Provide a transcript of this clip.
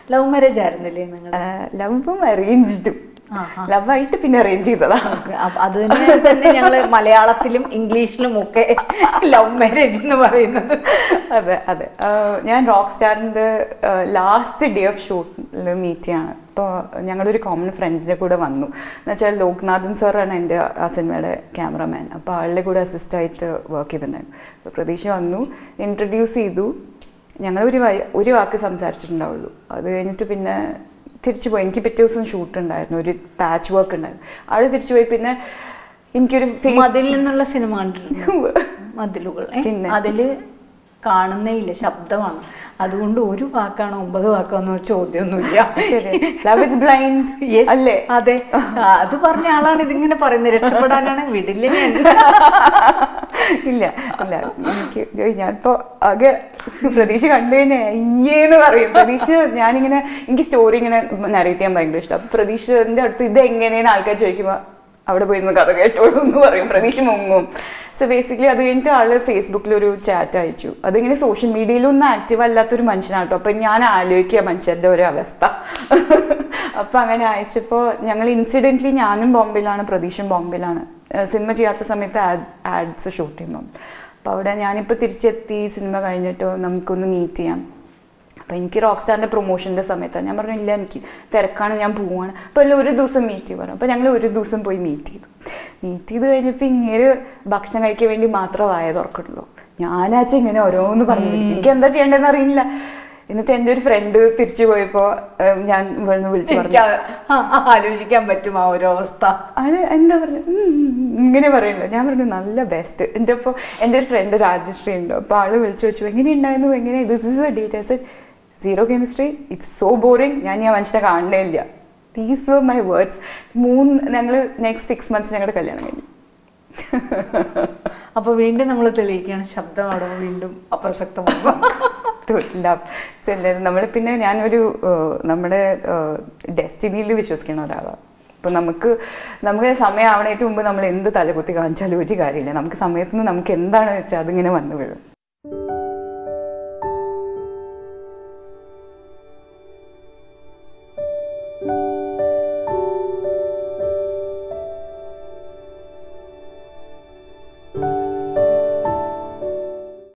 Love marriage ആയിരുന്നില്ലേ നിങ്ങൾ? ലവും അറേഞ്ച്ഡും. ലവായിട്ട് പിന്നെ അറേഞ്ച് ചെയ്തതാ. അത് തന്നെ ഞങ്ങൾ മലയാളത്തിലും ഇംഗ്ലീഷിലും ഒക്കെ ലവ് മാരേജ് എന്ന് പറയുന്നത്. അതെ അതെ. ഞാൻ റോക്ക് സ്റ്റാറിൻ്റെ ലാസ്റ്റ് ഡേ ഓഫ് ഷൂട്ടിൽ മീറ്റ് ചെയ്യാണ്. അപ്പോൾ ഞങ്ങളൊരു കോമൺ ഫ്രണ്ടിൻ്റെ കൂടെ വന്നു. എന്നുവെച്ചാൽ ലോക്നാഥൻ സാറാണ് എൻ്റെ ആ സിനിമയുടെ ക്യാമറമാൻ. അപ്പോൾ ആളുടെ കൂടെ അസിസ്റ്റായിട്ട് വർക്ക് ചെയ്തിട്ടുണ്ടായിരുന്നു. അപ്പോൾ പ്രതീക്ഷ വന്നു, ഇൻട്രൊഡ്യൂസ് ചെയ്തു. ഞങ്ങൾ ഒരു വാക്ക് സംസാരിച്ചിട്ടുണ്ടാവുള്ളൂ. അത് കഴിഞ്ഞിട്ട് പിന്നെ തിരിച്ചു പോയി. എനിക്ക് പിറ്റേ ദിവസം ഷൂട്ട് ഉണ്ടായിരുന്നു, ഒരു പാച്ച് വർക്ക് ഉണ്ടായിരുന്നു. ആള് തിരിച്ചു പോയി. പിന്നെ എനിക്കൊരു മതിൽ നിന്നുള്ള സിനിമ കണ്ടിരുന്നു, മതിലുകൾ. പിന്നെ അതില് കാണുന്നേ ഇല്ല, ശബ്ദമാണ്. അതുകൊണ്ട് ഒരു വാക്കാണോ 9 വാക്കാണോ ചോദ്യമൊന്നുമില്ല. അല്ലേ? അതെ, അത് പറഞ്ഞ ആളാണ് ഇതിങ്ങനെ പറയുന്നത്. രക്ഷപ്പെടാനാണ് വിടില്ലേ? ഇല്ല ഇല്ല, എനിക്ക് ഞാനിപ്പോ ആകെ പ്രതീക്ഷ കണ്ടു കഴിഞ്ഞാൽ അയ്യേന്ന് പറയും. പ്രതീക്ഷ ഞാനിങ്ങനെ എനിക്ക് സ്റ്റോറി ഇങ്ങനെ നരേറ്റ് ചെയ്യാൻ ഭയങ്കര ഇഷ്ടം. അപ്പൊ പ്രതീക്ഷന്റെ അടുത്ത് ഇത് എങ്ങനെയെന്ന് ആൾക്കാർ ചോദിക്കുമ്പോൾ അവിടെ പോയി കഥ കേട്ടോളൂ എന്ന് പറയും. പ്രതീക്ഷ മുങ്ങും. സോ ബേസിക്കലി അത് കഴിഞ്ഞിട്ട് ആള് ഫേസ്ബുക്കിലൊരു ചാറ്റ് അയച്ചു. അതിങ്ങനെ സോഷ്യൽ മീഡിയയിലൊന്നും ആക്റ്റീവ് അല്ലാത്തൊരു മനുഷ്യനാണ് കേട്ടോ. അപ്പം ഞാൻ ആലോചിക്കുക മനുഷ്യരുടെ ഒരു അവസ്ഥ. അപ്പം അങ്ങനെ അയച്ചപ്പോൾ ഞങ്ങൾ ഇൻസിഡൻ്റ്ലി ഞാനും ബോംബെയിലാണ്, പ്രതീക്ഷയും ബോംബെയിലാണ്. സിനിമ ചെയ്യാത്ത സമയത്ത് ആഡ്സ് ഷൂട്ട് ചെയ്യുമ്പം. അപ്പോൾ അവിടെ ഞാനിപ്പോൾ തിരിച്ചെത്തി, സിനിമ കഴിഞ്ഞിട്ട് നമുക്കൊന്ന് മീറ്റ് ചെയ്യാം. അപ്പോൾ എനിക്ക് റോക്ക് സ്റ്റാറിൻ്റെ പ്രൊമോഷൻ്റെ സമയത്താണ്. ഞാൻ പറഞ്ഞു ഇല്ല, എനിക്ക് തിരക്കാണ്, ഞാൻ പോവാണ്. അപ്പോൾ എല്ലാം ഒരു ദിവസം മീറ്റ് ചെയ്യും പറഞ്ഞു. അപ്പോൾ ഞങ്ങൾ ഒരു ദിവസം പോയി മീറ്റ് ചെയ്ത് കഴിഞ്ഞപ്പോൾ ഇങ്ങനെ ഭക്ഷണം കഴിക്കാൻ വേണ്ടി മാത്രമായ തുറക്കുള്ളൂ. ഞാനാച്ചാൽ ഇങ്ങനെ ഓരോന്ന് പറഞ്ഞു എനിക്ക് എന്താ ചെയ്യേണ്ടതെന്ന് അറിയില്ല. എന്നിട്ട് എൻ്റെ ഒരു ഫ്രണ്ട് തിരിച്ചു പോയപ്പോൾ ഞാൻ വിളിച്ചു പറഞ്ഞു, ആലോചിക്കാൻ പറ്റും ആ ഒരു അവസ്ഥ. ആള് എന്താ പറഞ്ഞു ഇങ്ങനെ പറയല്ലോ. ഞാൻ പറഞ്ഞു നല്ല ബെസ്റ്റ്. എൻ്റെ അപ്പോൾ എൻ്റെ ഒരു ഫ്രണ്ട് രാജശ്രീ ഉണ്ട്. അപ്പോൾ ആള് വിളിച്ചു വെച്ചു എങ്ങനെയുണ്ടായിരുന്നു, എങ്ങനെ this is a date. Zero chemistry, it's so boring, ഞാൻ മനുഷ്യനെ കാണണേ ഇല്ല. These were my words. ഞങ്ങൾ നെക്സ്റ്റ് 6 months ഞങ്ങളുടെ കല്യാണം കഴിഞ്ഞു. അപ്പോൾ വീണ്ടും നമ്മൾ തെളിയിക്കുകയാണ്, ശബ്ദം അവിടെ വീണ്ടും അപ്രസക്തമാകും. നമ്മൾ പിന്നെ ഞാനൊരു നമ്മുടെ ഡെസ്റ്റിനിയിൽ വിശ്വസിക്കുന്ന ഒരാളാണ്. അപ്പോൾ നമുക്ക് സമയം ആവണേക്ക് മുമ്പ് നമ്മൾ എന്ത് തലകുത്തി കാണിച്ചാലും ഒരു കാര്യമില്ല. നമുക്ക് സമയത്തുനിന്ന് നമുക്ക് എന്താണെന്ന് വെച്ചാൽ അതിങ്ങനെ വന്നു വീഴും.